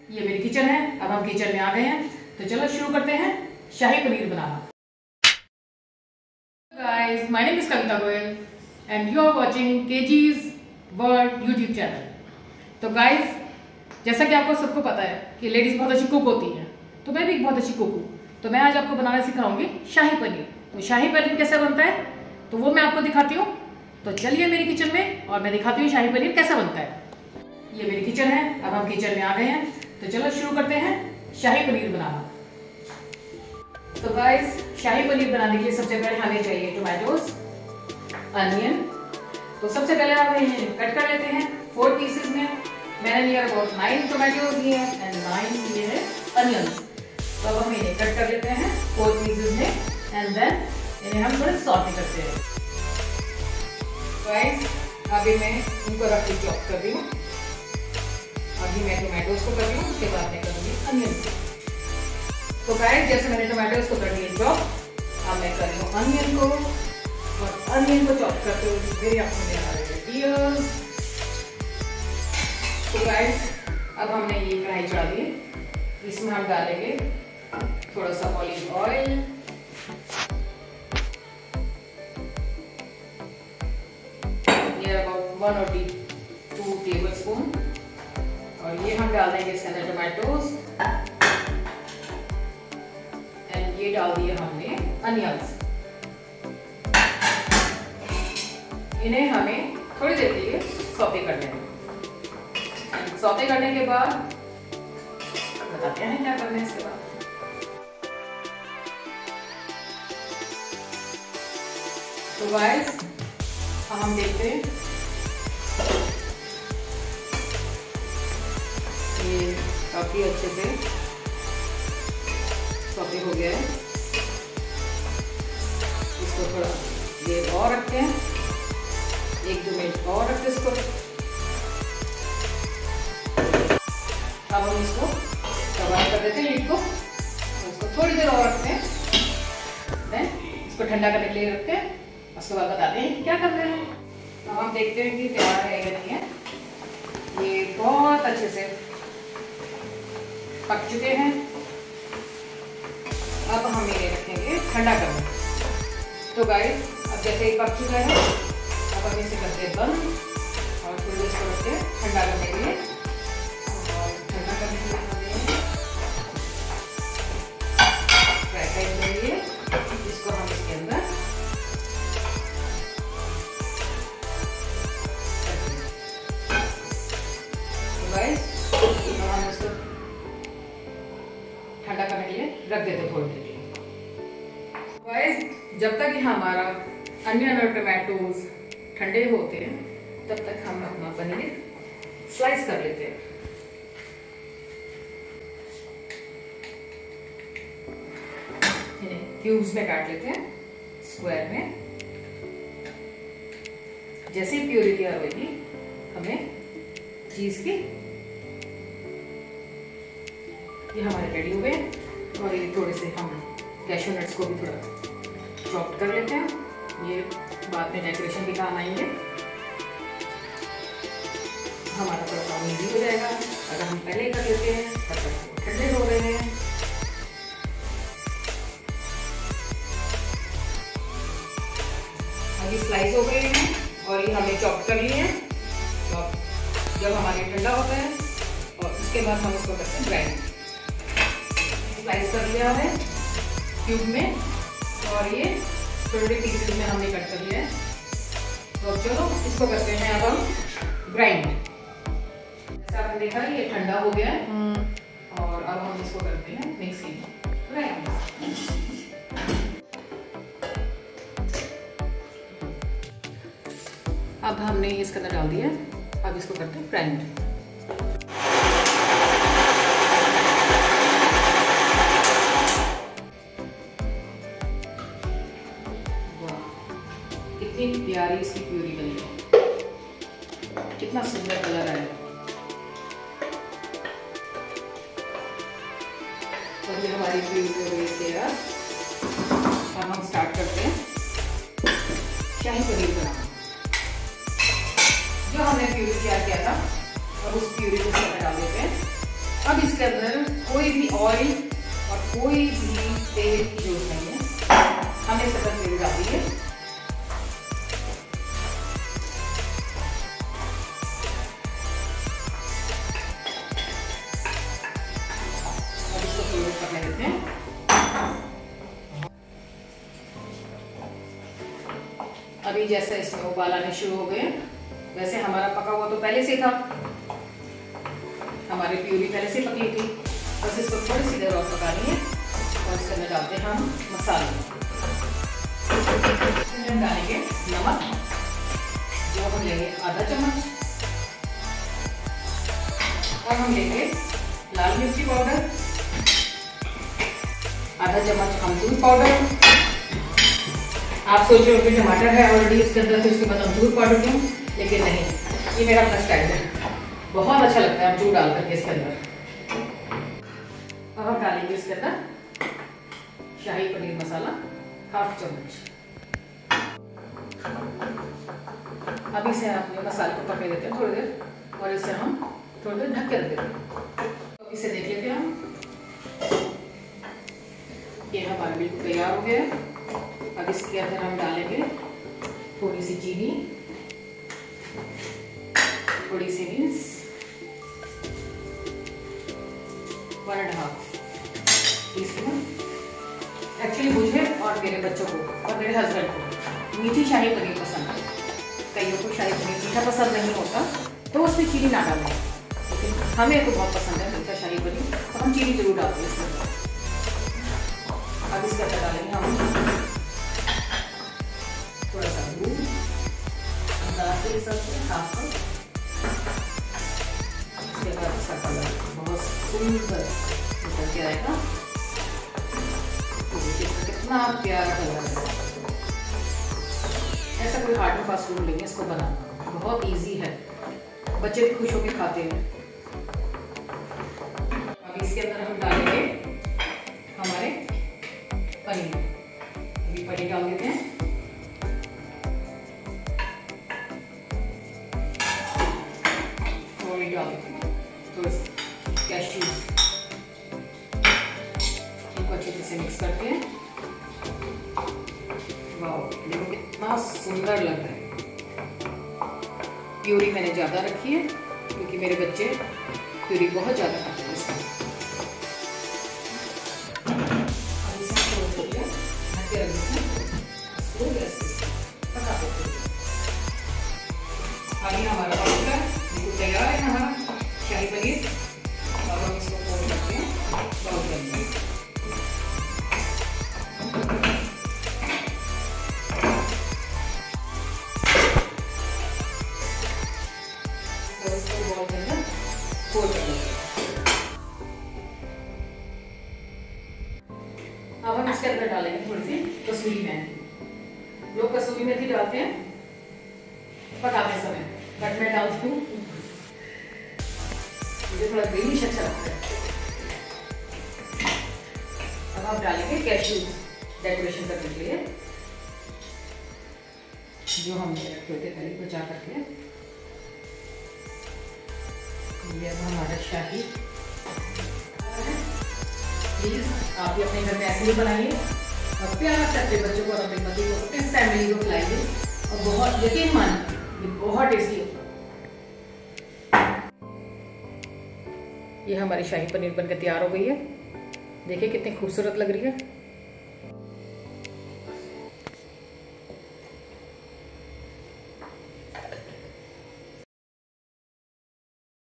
ये मेरी किचन है। अब हम किचन में आ गए हैं, तो चलो शुरू करते हैं शाही पनीर बनाना। Guys, my name is Kavita Goyal and you are watching KG's world YouTube channel. तो गाइस, जैसा कि आपको सबको पता है कि लेडीज बहुत अच्छी कुक होती है, तो मैं भी एक बहुत अच्छी कुक हूँ। तो मैं आज आपको बनाना सिखाऊंगी शाही पनीर। तो शाही पनीर कैसे बनता है तो वो मैं आपको दिखाती हूँ। तो चलिए मेरी किचन में और मैं दिखाती हूँ शाही पनीर कैसे बनता है। ये मेरी किचन है। अब हम किचन में आ गए हैं, तो चलो शुरू करते हैं शाही पनीर बनाना। तो गाइस, शाही पनीर बनाने के लिए सबसे पहले हमें चाहिए टोमेटोज, अनियन। तो सबसे पहले हम इन्हें कट कर लेते हैं 4 पीसेस में। मैंने लिया अबाउट 9 टोमेटोज लिए हैं एंड 9 लिए हैं अनियंस। तो अब हम इन्हें कट कर लेते हैं 4 पीसेस में एंड देन इन्हें हम थोड़े सॉटे करते हैं। गाइस, अभी मैं इनको रफली चॉप कर रही हूँ। अभी मैं टोमेटोज को कर रही हूँ, उसके बाद मैं करूँगी अनियन को। तो गाइस, जैसे मैंने टोमेटोज को कर लिया चॉप, अब मैं कर रही हूँ अनियन को। और अनियन को चॉप करते हुए मेरी आंखों में आ रहे हैं टीयर्स। तो गाइस, अब हमने ये कढ़ाई चढ़ा दी, इसमें हम डालेंगे थोड़ा सा ऑलिव ऑयल, ये अबाउट 1 और 2 टेबल स्पून। और ये हम डाल देंगे इसके अंदर टोमेटोज एंड ये डाल दिए हमने अनियंस। इन्हें हमें थोड़ी देर के लिए सौते कर देंगे। सौते करने के बाद बताते हैं क्या करना है इसके बाद। तो गाइस, हम देखते हैं ये काफी अच्छे से सौते हो गया है। इसको थोड़ा देर और रखते हैं, 1-2 मिनट और रखते हैं इसको। अब हम इसको कवर कर देते हैं लिड को, इसको थोड़ी देर और रखते हैं। देन इसको ठंडा करने के लिए रखते हैं, उसके बाद बताते हैं कि क्या करना है। अब हम देखते हैं कि तैयार है या नहीं है। ये बहुत अच्छे से पक चुके हैं। अब हम इन्हें रखेंगे ठंडा करने। तो गाइस, अब जैसे ही पक चुका है, अब हम इसे करते हैं बंद और थोड़ी देर इसको रखते हैं ठंडा करने के लिए। ठंडा करने के लिए फ्राई पैन ले लिए, इसको हम इसके अंदर तो गाइस, हम इसको ठंडा करने के लिए रख देते थोड़ी देर के लिए। गाइस, जब तक हमारा अनियन और टोमेटोज ठंडे होते हैं, तब तक हम अपना पनीर स्लाइस कर लेते हैं। क्यूब्स में काट लेते हैं, स्क्वायर में। जैसे ही प्यूरी तैयार होगी, हमें चीज की, ये हमारे रेडी हो गए। और ये थोड़े से हम कैशू नट्स को भी थोड़ा चॉप कर लेते हैं, ये बाद में डेकोरेशन के काम आएंगे। हमारा थोड़ा काम इजी हो जाएगा अगर हम पहले कर लेते हैं, तब तक ठंडे हो रहे हैं। अभी स्लाइस हो गए हैं और ये हमने चॉप कर लिए हैं। चॉप जब हमारे ठंडा होता है और उसके बाद हम उसको करते हैं ग्राइंड। स्लाइस कर लिया है क्यूब में और ये छोटे पीसेस में हमने कट कर लिया है। तो चलो इसको करते हैं अब हम ग्राइंड। जैसा आपने देखा ये ठंडा हो गया है और अब हम इसको करते हैं मिक्सी में ग्राइंड। अब हमने इसके अंदर डाल दिया, अब इसको करते हैं ग्राइंड। वाह, कितनी प्यारी इसकी प्यूरी बनी है, कितना सुंदर कलर आया। तो ये हमारी प्यूरी हो गई तैयार। अब हम स्टार्ट करते हैं शाही पनीर बनाना। जो हमने प्यूरी तैयार किया था, अब उस प्यूरी को इसमें डाल देते हैं। अब इसके अंदर कोई भी ऑयल और कोई भी तेल की जरूरत नहीं है। हमने इसके अंदर प्यूरी डाल दी है। अब इसको थोड़ा पकने देते हैं। अभी जैसे इसमें उबाल आने शुरू हो गए, वैसे हमारा पका हुआ तो पहले से था, हमारी प्यूरी पहले से पकी थी, बस इसको थोड़ी सी देर और पकानी है। और इसके अंदर डालते हैं हम मसाले। इसमें डालेंगे नमक, जो हम लेंगे आधा चम्मच, और हम लेंगे लाल मिर्ची पाउडर, आधा चम्मच अमचूर पाउडर। आप सोच रहे हो कि टमाटर है ऑलरेडी इसके अंदर, तो इसके बाद अमचूर पाउडर क्यों, लेकिन नहीं, ये मेरा अपना स्टाइल है, बहुत अच्छा लगता है अमचूर डाल करके इसके अंदर। अब हम डालेंगे इसके अंदर शाही पनीर मसाला, हाफ चम्मच। अब इसे अपने मसाले को पकने देते हैं थोड़ी देर, और इसे हम थोड़ी देर ढक के रख देते हैं। तो इसे देख लेते हैं हम, ये हमारा बिल्कुल तैयार हो गया है। अब इसके अंदर हम डालेंगे थोड़ी सी चीनी, थोड़ी सी मीन्स 1.5 टीस्पून। एक्चुअली मुझे और मेरे बच्चों को और मेरे हस्बैंड को मीठी शाही पनीर पसंद है। कईयों को शाही पनीर मीठा पसंद नहीं होता, तो उसमें चीनी ना डालें, लेकिन हमें तो बहुत पसंद है मीठा शाही पनीर, तो हम चीनी जरूर डालते हैं इसमें। अब इसके अंदर डालेंगे हम थोड़ा सा दूध, अंदाज के हिसाब से हाफ कप। इसके बाद इसका कलर बहुत सुंदर निकल के आएगा। कितना प्यारा कलर है। ऐसा कोई हार्ड एंड फास्ट रूल नहीं है इसको बनाना, बहुत इजी है, बच्चे भी खुश होकर खाते हैं। अब इसके अंदर हम डालेंगे हमारे पनीर। अभी पनीर डाल देते हैं। थोड़ी डाल देते हैं थोड़े से कैश्यू, इनको अच्छे से मिक्स करते हैं। वाह, देखो कितना सुंदर लग रहा है। प्यूरी मैंने ज़्यादा रखी है क्योंकि मेरे बच्चे प्यूरी बहुत ज़्यादा खाते हैं इसमें। अभी हमारा बिल्कुल तैयार है हमारा शाही पनीर। अब हम इसको फोल्ड करते हैं बाउल के अंदर। अब हम इसके अंदर डालेंगे थोड़ी सी कसूरी मेथी। लोग कसूरी मेथी डालते हैं पकाते समय, बट मैं डालती हूँ, मुझे थोड़ा ग्रीनिश अच्छा लगता है। अब आप डालेंगे कैश्यू डेकोरेशन करने के लिए, जो हमने रखे थे पहले बचा करके। ये अब हमारा शाही। प्लीज आप भी अपने घर में ऐसे ही बनाइए और प्यार से अपने बच्चों को और अपने पति को, अपने फैमिली को खिलाइए, और बहुत यकीन मानिए ये बहुत टेस्टी होता है। ये हमारी शाही पनीर बनकर तैयार हो गई है। देखिए कितनी खूबसूरत लग रही है।